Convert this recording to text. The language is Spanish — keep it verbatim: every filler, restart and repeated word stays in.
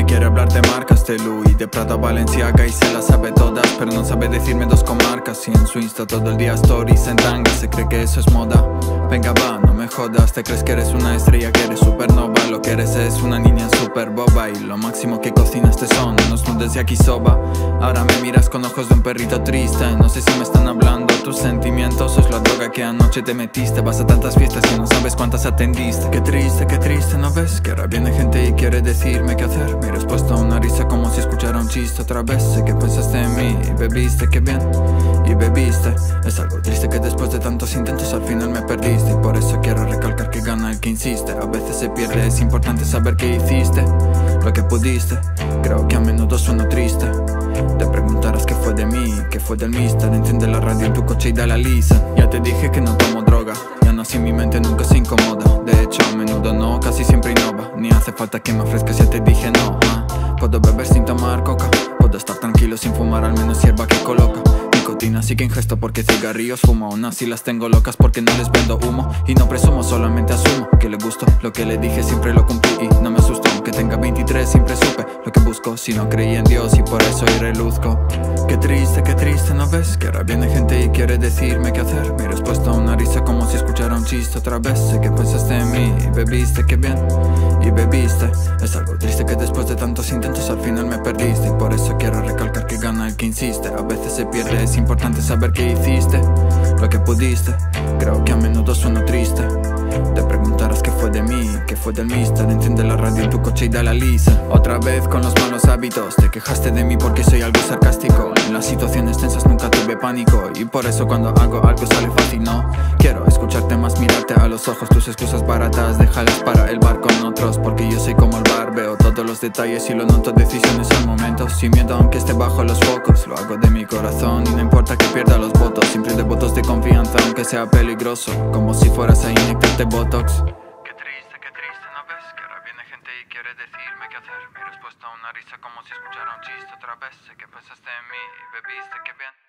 Me quiere hablar de marcas, de Louis, de Prada, Balenciaga, y se las sabe todas, pero no sabe decirme dos comarcas. Y en su Insta todo el día stories en tanga, se cree que eso es moda. Venga va, no me jodas, te crees que eres una estrella, que eres supernova. Lo que eres es una niña super boba, y lo máximo que cocinas te son unos nudes de yakisoba. Ahora me miras con ojos de un perrito triste, no sé si me están hablando tus sentimientos o es la droga que anoche te metiste. Vas a tantas fiestas y no sabes cuántas atendiste. Qué triste, qué triste, ¿no ves? Que ahora viene gente y quiere decirme qué hacer. Mi respuesta a una risa como si escuchara un chiste otra vez. Sé que pensaste en mí y bebiste, qué bien, y bebiste. Es algo triste que después de tantos intentos al final me perdiste, y por eso quiero recalcar que gana el que insiste. A veces se pierde, es importante saber qué hiciste, lo que pudiste. Creo que a menudo sueno triste. Te preguntarás qué fue de mí, qué fue del mister. Enciende la radio en tu coche y da la lisa. Ya te dije que no tomo droga, ya no así mi mente nunca se incomoda. De hecho a menudo no, casi siempre innova. Ni hace falta que me ofrezcas, ya te dije no. ¿Ah? Puedo beber sin tomar coca, puedo estar tranquilo sin fumar al menos hierba que coloca. Nicotina sí que ingesto porque cigarrillos fumo. Aún así las tengo locas porque no les vendo humo. Y no presumo, solamente asumo que le gustó. Lo que le dije siempre lo cumplí y no me asustó. Aunque tenga veintitrés siempre supe lo que busco. Si no creí en Dios y por eso hoy reluzco. Qué triste, qué triste, ¿no ves? Que ahora viene gente y quiere decirme qué hacer. Mi respuesta a una risa como si escuchara un chiste otra vez. Sé que pensaste en mí y bebiste, qué bien, y bebiste. Es algo triste que después de tantos intentos al final me perdiste, y por eso quiero recalcar que gana el que insiste. A veces se pierde, es importante saber qué hiciste, lo que pudiste. Creo que a menudo sueno triste. Te preguntarás qué fue de mí, qué fue del mister. Enciende la radio en tu coche y da la lisa. Otra vez con los malos hábitos, te quejaste de mí porque soy algo sarcástico. En las situaciones tensas nunca tuve pánico, y por eso cuando hago algo sale fácil. No quiero escucharte más, mirarte a los ojos. Tus excusas baratas, déjalas para el bar con otros, porque yo soy como el bar, veo todos los detalles y lo noto. Decisiones al momento, sin miedo aunque esté bajo los focos. Lo hago de mi corazón y no importa que pierda los votos. Siempre de votos de confianza aunque sea peligroso, como si fueras a inyectarte botox. Qué triste, qué triste, ¿no ves? Que ahora viene gente y quiere decirme qué hacer. Mi respuesta a una risa como si escuchara un chiste otra vez. Sé que pensaste en mí y bebiste, qué bien.